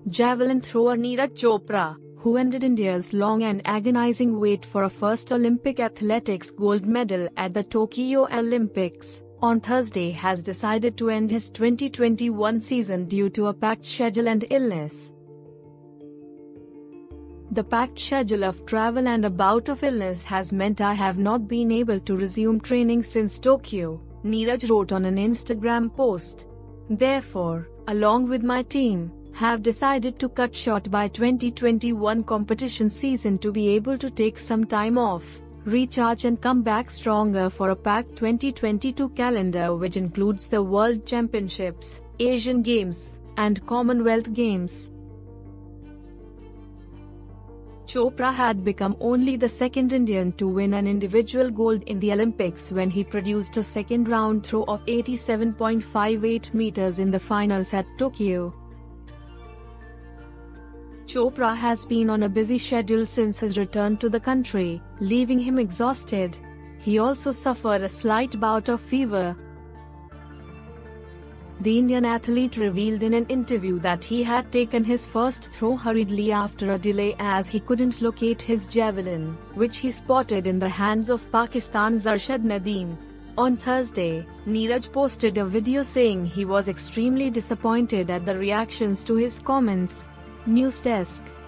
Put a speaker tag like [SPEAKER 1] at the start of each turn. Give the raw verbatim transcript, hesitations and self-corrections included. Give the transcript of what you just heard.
[SPEAKER 1] Javelin thrower Neeraj Chopra, who ended India's long and agonizing wait for a first Olympic athletics gold medal at the Tokyo Olympics, on Thursday has decided to end his twenty twenty-one season due to a packed schedule and illness. The packed schedule of travel and a bout of illness has meant I have not been able to resume training since Tokyo, Neeraj wrote on an Instagram post. Therefore, along with my team, have decided to cut short my twenty twenty-one competition season to be able to take some time off, recharge and come back stronger for a packed twenty twenty-two calendar which includes the World Championships, Asian Games, and Commonwealth Games. Chopra had become only the second Indian to win an individual gold in the Olympics when he produced a second-round throw of eighty-seven point five eight meters in the finals at Tokyo. Chopra has been on a busy schedule since his return to the country, leaving him exhausted. He also suffered a slight bout of fever. The Indian athlete revealed in an interview that he had taken his first throw hurriedly after a delay as he couldn't locate his javelin, which he spotted in the hands of Pakistan's Arshad Nadeem. On Thursday, Neeraj posted a video saying he was extremely disappointed at the reactions to his comments. News Desk.